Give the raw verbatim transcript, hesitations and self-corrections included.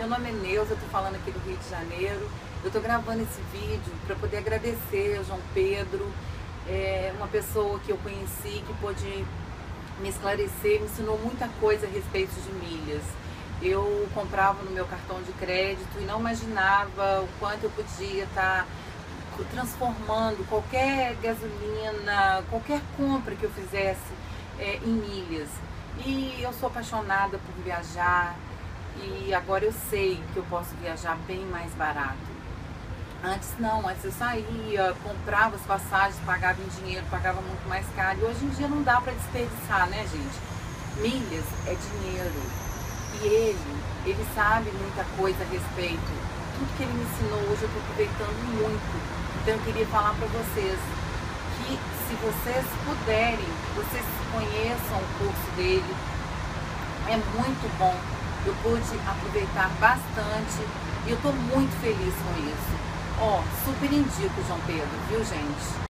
nome é Neuza, eu tô falando aqui do Rio de Janeiro. Eu tô gravando esse vídeo para poder agradecer ao João Pedro, é, uma pessoa que eu conheci, que pôde me esclarecer, me ensinou muita coisa a respeito de milhas. Eu comprava no meu cartão de crédito e não imaginava o quanto eu podia estar transformando qualquer gasolina, qualquer compra que eu fizesse é, em milhas. E eu sou apaixonada por viajar e agora eu sei que eu posso viajar bem mais barato. Antes não, antes eu saía, comprava as passagens, pagava em dinheiro, pagava muito mais caro. E hoje em dia não dá para desperdiçar, né, gente? Milhas é dinheiro. E ele, ele sabe muita coisa a respeito. Tudo que ele me ensinou hoje eu estou aproveitando muito. Então eu queria falar para vocês que se vocês puderem, vocês conheçam o curso dele. É muito bom. Eu pude aproveitar bastante e eu estou muito feliz com isso. Ó, super indico o João Pedro, viu, gente?